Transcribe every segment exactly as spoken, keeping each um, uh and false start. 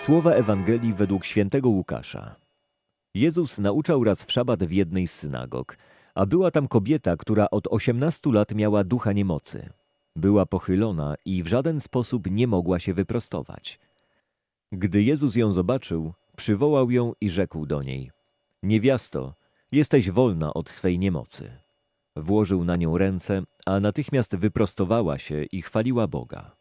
Słowa Ewangelii według świętego Łukasza. Jezus nauczał raz w szabat w jednej z synagog, a była tam kobieta, która od osiemnastu lat miała ducha niemocy. Była pochylona i w żaden sposób nie mogła się wyprostować. Gdy Jezus ją zobaczył, przywołał ją i rzekł do niej: „Niewiasto, jesteś wolna od swej niemocy”. Włożył na nią ręce, a natychmiast wyprostowała się i chwaliła Boga.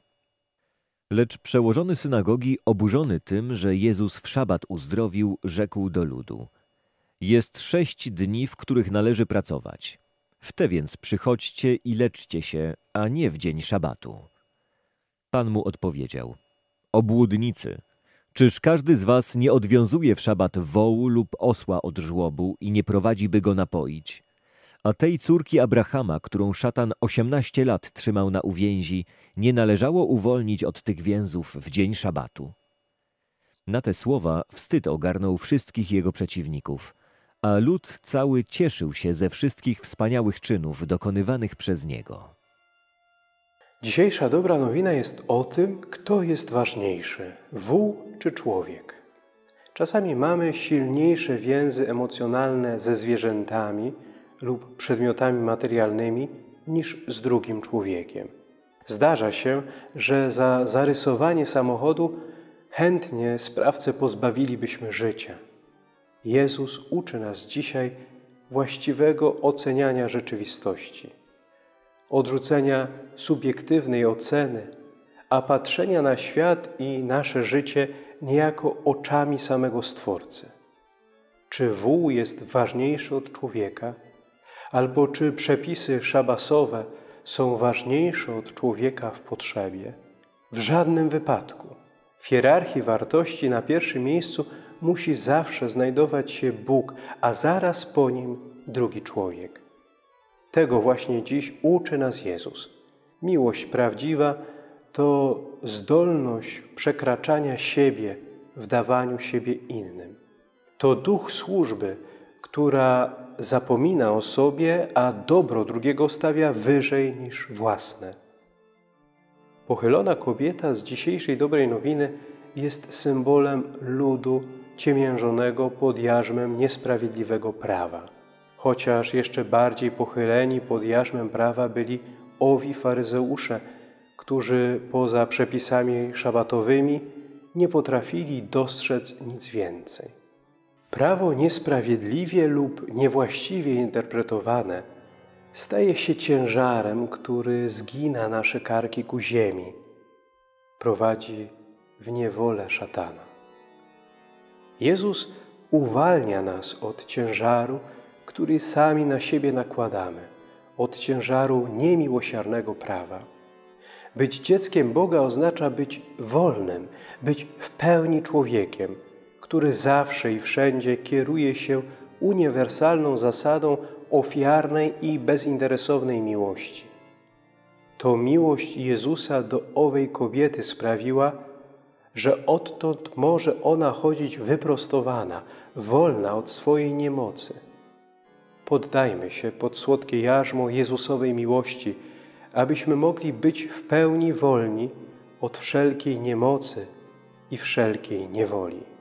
Lecz przełożony synagogi, oburzony tym, że Jezus w szabat uzdrowił, rzekł do ludu: „Jest sześć dni, w których należy pracować. W te więc przychodźcie i leczcie się, a nie w dzień szabatu”. Pan mu odpowiedział: „Obłudnicy, czyż każdy z was nie odwiązuje w szabat wołu lub osła od żłobu i nie prowadzi, by go napoić? A tej córki Abrahama, którą szatan osiemnaście lat trzymał na uwięzi, nie należało uwolnić od tych więzów w dzień szabatu”. Na te słowa wstyd ogarnął wszystkich jego przeciwników, a lud cały cieszył się ze wszystkich wspaniałych czynów dokonywanych przez niego. Dzisiejsza dobra nowina jest o tym, kto jest ważniejszy, wół czy człowiek. Czasami mamy silniejsze więzy emocjonalne ze zwierzętami lub przedmiotami materialnymi niż z drugim człowiekiem. Zdarza się, że za zarysowanie samochodu chętnie sprawcę pozbawilibyśmy życia. Jezus uczy nas dzisiaj właściwego oceniania rzeczywistości, odrzucenia subiektywnej oceny, a patrzenia na świat i nasze życie niejako oczami samego Stwórcy. Czy wół jest ważniejszy od człowieka? Albo czy przepisy szabasowe są ważniejsze od człowieka w potrzebie? W żadnym wypadku. W hierarchii wartości na pierwszym miejscu musi zawsze znajdować się Bóg, a zaraz po nim drugi człowiek. Tego właśnie dziś uczy nas Jezus. Miłość prawdziwa to zdolność przekraczania siebie w dawaniu siebie innym. To duch służby, która zapomina o sobie, a dobro drugiego stawia wyżej niż własne. Pochylona kobieta z dzisiejszej dobrej nowiny jest symbolem ludu ciemiężonego pod jarzmem niesprawiedliwego prawa. Chociaż jeszcze bardziej pochyleni pod jarzmem prawa byli owi faryzeusze, którzy poza przepisami szabatowymi nie potrafili dostrzec nic więcej. Prawo niesprawiedliwie lub niewłaściwie interpretowane staje się ciężarem, który zgina nasze karki ku ziemi, prowadzi w niewolę szatana. Jezus uwalnia nas od ciężaru, który sami na siebie nakładamy, od ciężaru niemiłosiernego prawa. Być dzieckiem Boga oznacza być wolnym, być w pełni człowiekiem, który zawsze i wszędzie kieruje się uniwersalną zasadą ofiarnej i bezinteresownej miłości. To miłość Jezusa do owej kobiety sprawiła, że odtąd może ona chodzić wyprostowana, wolna od swojej niemocy. Poddajmy się pod słodkie jarzmo Jezusowej miłości, abyśmy mogli być w pełni wolni od wszelkiej niemocy i wszelkiej niewoli.